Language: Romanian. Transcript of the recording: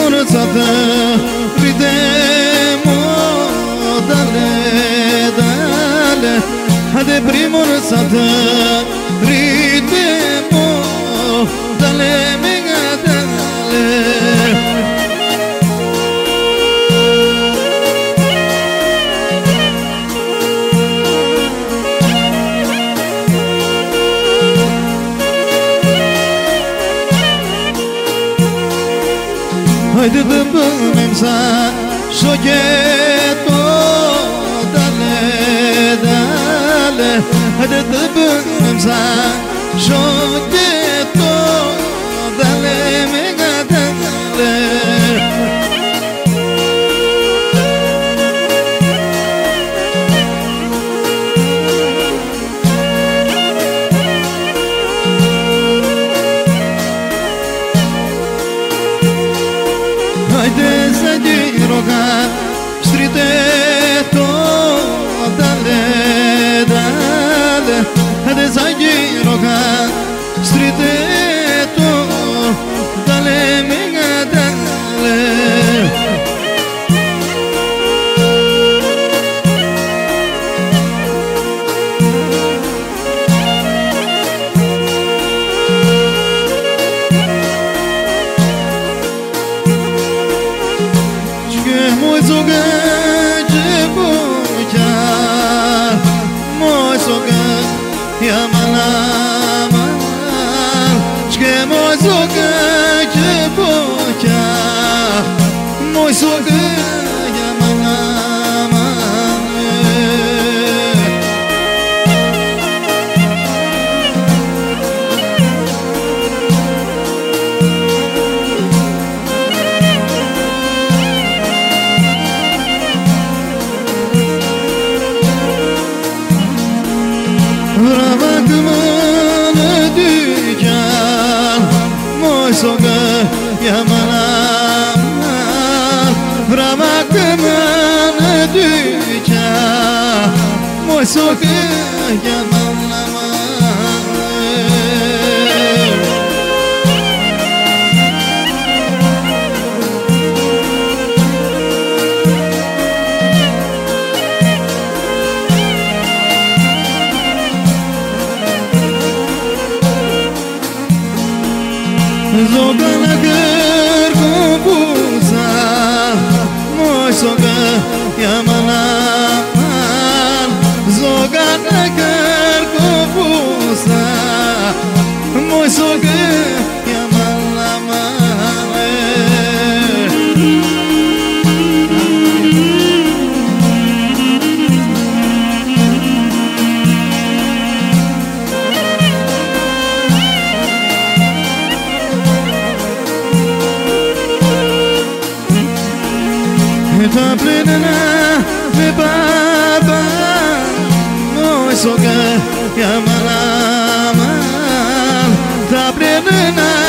primorțată Ridemo, dale, dale Haide primorțată Ridemo, dale, mega, dale Haide de bămânța șocheto Dale, dale Haide de bămânța șocheto Dale, mega, dale Haide să-i roga striteto Dale, dale Haide să-i roga striteto Dale, mega, dale Moi soga jebuja Moi soga yamanama Chke moi soga jebuja Moi soga yamanama Soga yamanama Vramakımını düca Moy soga yamanama Zogana gër kupuza Moi soga yamanan Zogana gër kupuza Moi soga yamanan Ta plenena me baba Moi soga yamanaman Ta plenena